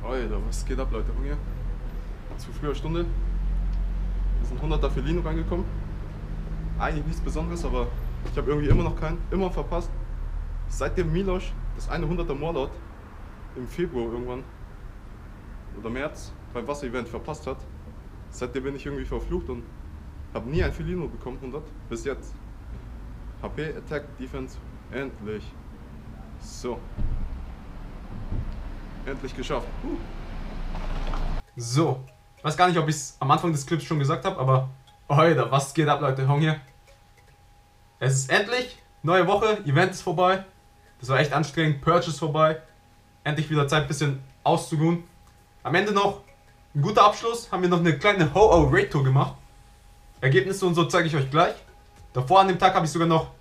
Alter, was geht ab, Leute? Hunger? Zu früher Stunde. Ist ein 100er Felino reingekommen. Eigentlich nichts Besonderes, aber ich habe irgendwie immer noch keinen, immer verpasst. Seitdem Milos das eine 100er Morlout im Februar irgendwann oder März beim Wasser-Event verpasst hat, seitdem bin ich irgendwie verflucht und habe nie ein Felino bekommen, 100, bis jetzt. HP, Attack, Defense, endlich. So. Endlich geschafft. So, weiß gar nicht, ob ich es am Anfang des Clips schon gesagt habe, aber Alter, was geht ab, Leute? Hong hier. Es ist endlich neue Woche, Event ist vorbei. Das war echt anstrengend, Purge ist vorbei. Endlich wieder Zeit, ein bisschen auszuruhen. Am Ende noch ein guter Abschluss, haben wir noch eine kleine Ho-Oh-Raid-Tour gemacht. Ergebnisse und so zeige ich euch gleich. Davor an dem Tag habe ich sogar noch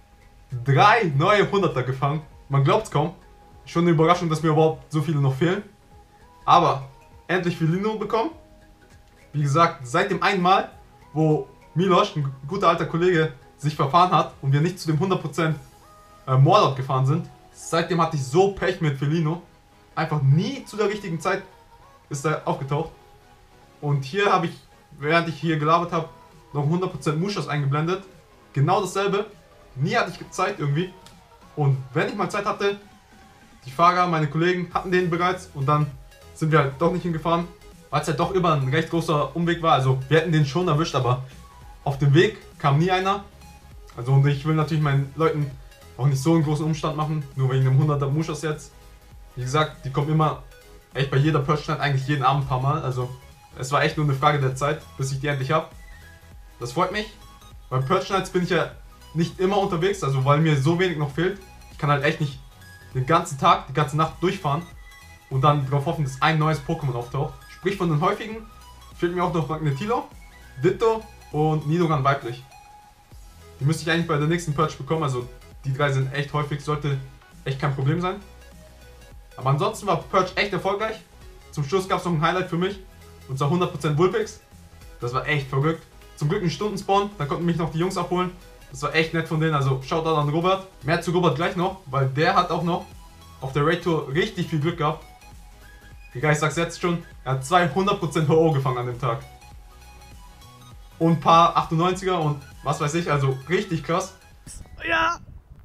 3 neue 100er gefangen. Man glaubt es kaum. Schon eine Überraschung, dass mir überhaupt so viele noch fehlen. Aber endlich Felino bekommen. Wie gesagt, seit dem einen Mal, wo Milos, ein guter alter Kollege, sich verfahren hat und wir nicht zu dem 100% Morlout gefahren sind. Seitdem hatte ich so Pech mit Felino. Einfach nie zu der richtigen Zeit ist er aufgetaucht. Und hier habe ich, während ich hier gelabert habe, noch 100% Mushas eingeblendet. Genau dasselbe. Nie hatte ich Zeit irgendwie. Und wenn ich mal Zeit hatte, die Fahrer, meine Kollegen hatten den bereits und dann sind wir halt doch nicht hingefahren, weil es halt doch immer ein recht großer Umweg war. Also wir hätten den schon erwischt, aber auf dem Weg kam nie einer. Also und ich will natürlich meinen Leuten auch nicht so einen großen Umstand machen, nur wegen dem 100er Mushas jetzt. Wie gesagt, die kommen immer echt bei jeder Purge Night, eigentlich jeden Abend ein paar Mal. Also es war echt nur eine Frage der Zeit, bis ich die endlich habe. Das freut mich. Bei Purge Nights bin ich ja nicht immer unterwegs, also weil mir so wenig noch fehlt. Ich kann halt echt nicht den ganzen Tag, die ganze Nacht durchfahren und dann darauf hoffen, dass ein neues Pokémon auftaucht. Sprich, von den häufigen fehlt mir auch noch Magnetilo, Ditto und Nidoran weiblich. Die müsste ich eigentlich bei der nächsten Purge bekommen, also die 3 sind echt häufig, sollte echt kein Problem sein. Aber ansonsten war Purge echt erfolgreich. Zum Schluss gab es noch ein Highlight für mich, und zwar 100% Vulpix. Das war echt verrückt. Zum Glück ein Stundenspawn, dann konnten mich noch die Jungs abholen. Das war echt nett von denen, also Shoutout an Robert. Mehr zu Robert gleich noch, weil der hat auch noch auf der Raid Tour richtig viel Glück gehabt. Egal, ich sag's jetzt schon, er hat 200% HO gefangen an dem Tag. Und ein paar 98er und was weiß ich, also richtig krass. Ja!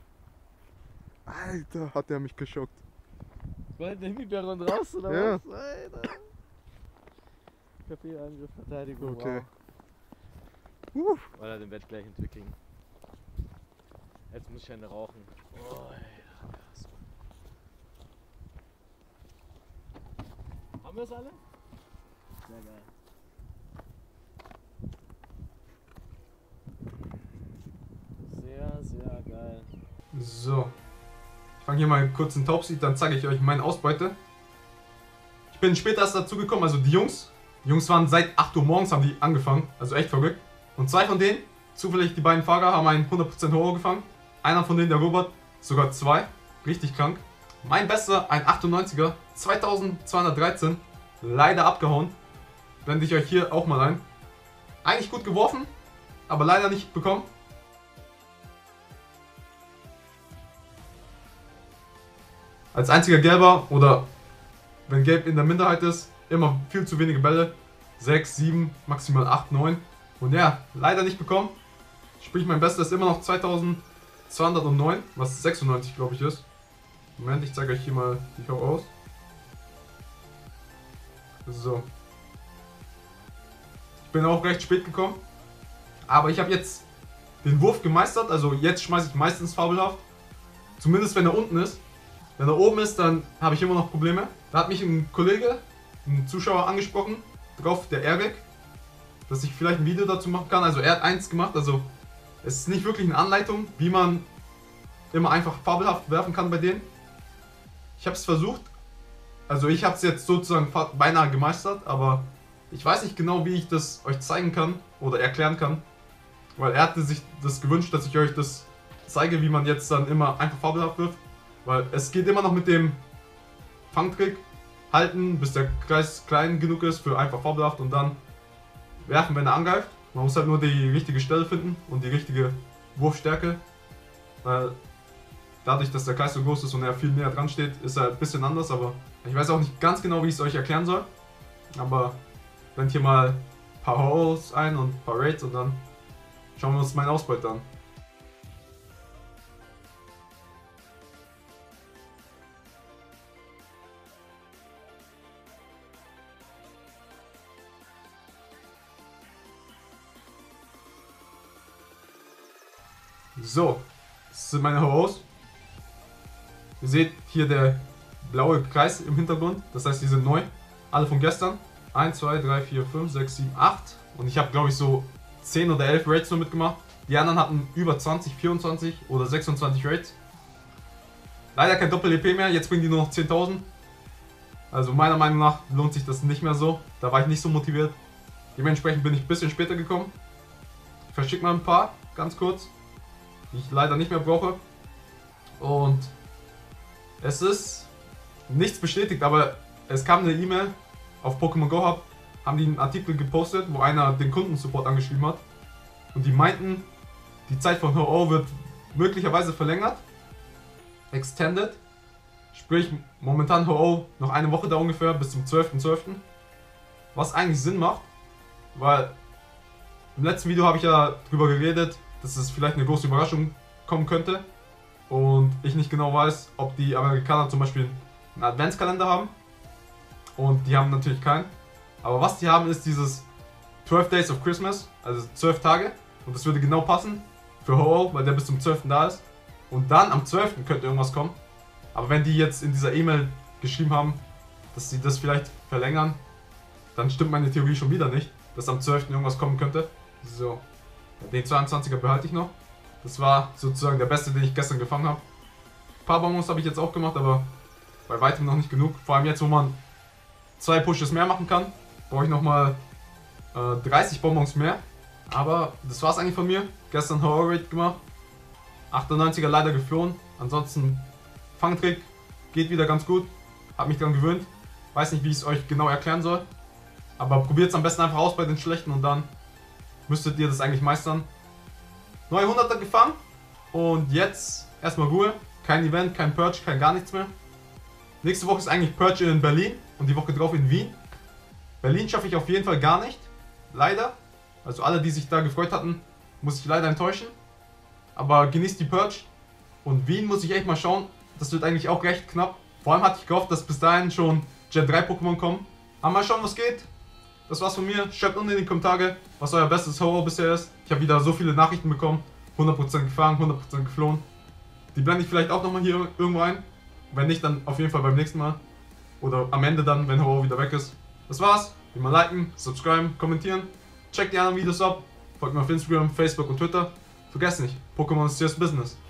Alter, hat der mich geschockt. War der Himbeerbaron raus oder Ja. was? Alter. KP-Angriff, Verteidigung. Okay. Wow. Weil er den Bett gleich entwickeln. Jetzt muss ich eine rauchen. Oh, Alter, krass. Haben wir es alle? Sehr geil. Sehr, sehr geil. So. Ich fange hier mal kurz einen Taubsied, dann zeige ich euch meine Ausbeute. Ich bin später erst dazugekommen, also die Jungs. Die Jungs waren seit 8 Uhr morgens, haben die angefangen, also echt verrückt. Und 2 von denen, zufällig die beiden Fahrer, haben einen 100% Horror gefangen. Einer von denen, der Robert, sogar 2. Richtig krank. Mein bester, ein 98er, 2213. Leider abgehauen. Blende ich euch hier auch mal ein. Eigentlich gut geworfen, aber leider nicht bekommen. Als einziger Gelber oder wenn Gelb in der Minderheit ist, immer viel zu wenige Bälle. 6, 7, maximal 8, 9. Und ja, leider nicht bekommen. Sprich, mein Bester ist immer noch 2209, was 96 glaube ich ist. Moment, ich zeige euch hier mal die Show aus. So. Ich bin auch recht spät gekommen. Aber ich habe jetzt den Wurf gemeistert. Also jetzt schmeiße ich meistens fabelhaft. Zumindest wenn er unten ist. Wenn er oben ist, dann habe ich immer noch Probleme. Da hat mich ein Kollege, ein Zuschauer angesprochen, drauf, der Erik, dass ich vielleicht ein Video dazu machen kann. Also er hat eins gemacht, also es ist nicht wirklich eine Anleitung, wie man immer einfach fabelhaft werfen kann bei denen. Ich habe es versucht, also ich habe es jetzt sozusagen beinahe gemeistert, aber ich weiß nicht genau, wie ich das euch zeigen kann oder erklären kann. Weil er hatte sich das gewünscht, dass ich euch das zeige, wie man jetzt dann immer einfach fabelhaft wirft. Weil es geht immer noch mit dem Fangtrick halten, bis der Kreis klein genug ist für einfach fabelhaft und dann werfen, wenn er angreift. Man muss halt nur die richtige Stelle finden und die richtige Wurfstärke. Weil dadurch, dass der Kreis so groß ist und er viel näher dran steht, ist er ein bisschen anders, aber ich weiß auch nicht ganz genau, wie ich es euch erklären soll. Aber blend hier mal ein paar Holes ein und ein paar Raids und dann schauen wir uns meinen Ausbeut an. So, das sind meine Holes. Ihr seht hier der blaue Kreis im Hintergrund, das heißt, die sind neu. Alle von gestern. 1, 2, 3, 4, 5, 6, 7, 8. Und ich habe, glaube ich, so 10 oder 11 Raids nur mitgemacht. Die anderen hatten über 20, 24 oder 26 Raids. Leider kein Doppel-EP mehr, jetzt bringen die nur noch 10.000. Also meiner Meinung nach lohnt sich das nicht mehr so. Da war ich nicht so motiviert. Dementsprechend bin ich ein bisschen später gekommen. Ich verschicke mal ein paar, ganz kurz, die ich leider nicht mehr brauche. Und es ist nichts bestätigt, aber es kam eine E-Mail auf Pokémon Go Hub, haben die einen Artikel gepostet, wo einer den Kundensupport angeschrieben hat. Und die meinten, die Zeit von Ho-Oh wird möglicherweise verlängert. Extended. Sprich, momentan Ho-Oh noch eine Woche da ungefähr, bis zum 12.12. Was eigentlich Sinn macht, weil im letzten Video habe ich ja drüber geredet, dass es vielleicht eine große Überraschung kommen könnte. Und ich nicht genau weiß, ob die Amerikaner zum Beispiel einen Adventskalender haben. Und die haben natürlich keinen. Aber was die haben, ist dieses 12 Days of Christmas, also 12 Tage. Und das würde genau passen für Ho-Oh, weil der bis zum 12. da ist. Und dann am 12. könnte irgendwas kommen. Aber wenn die jetzt in dieser E-Mail geschrieben haben, dass sie das vielleicht verlängern, dann stimmt meine Theorie schon wieder nicht, dass am 12. irgendwas kommen könnte. So, den 22er behalte ich noch. Das war sozusagen der beste, den ich gestern gefangen habe. Ein paar Bonbons habe ich jetzt auch gemacht, aber bei weitem noch nicht genug. Vor allem jetzt, wo man 2 Pushes mehr machen kann, brauche ich nochmal 30 Bonbons mehr. Aber das war es eigentlich von mir. Gestern Horror Raid gemacht. 98er leider geflohen. Ansonsten Fangtrick geht wieder ganz gut. Hab mich dran gewöhnt. Weiß nicht, wie ich es euch genau erklären soll. Aber probiert es am besten einfach aus bei den schlechten und dann müsstet ihr das eigentlich meistern. Neue 100er gefangen. Und jetzt erstmal Ruhe. Kein Event, kein Purge, kein gar nichts mehr. Nächste Woche ist eigentlich Purge in Berlin und die Woche drauf in Wien. Berlin schaffe ich auf jeden Fall gar nicht. Leider. Also alle, die sich da gefreut hatten, muss ich leider enttäuschen. Aber genießt die Purge. Und Wien muss ich echt mal schauen. Das wird eigentlich auch recht knapp. Vor allem hatte ich gehofft, dass bis dahin schon Gen 3 Pokémon kommen. Aber mal schauen, was geht. Das war's von mir. Schreibt unten in die Kommentare, was euer bestes Horror bisher ist. Ich habe wieder so viele Nachrichten bekommen. 100% gefangen, 100% geflohen. Die blende ich vielleicht auch nochmal hier irgendwo ein. Wenn nicht, dann auf jeden Fall beim nächsten Mal. Oder am Ende dann, wenn Horror wieder weg ist. Das war's. Wie immer liken, subscriben, kommentieren. Checkt die anderen Videos ab. Folgt mir auf Instagram, Facebook und Twitter. Vergesst nicht, Pokémon ist serious business.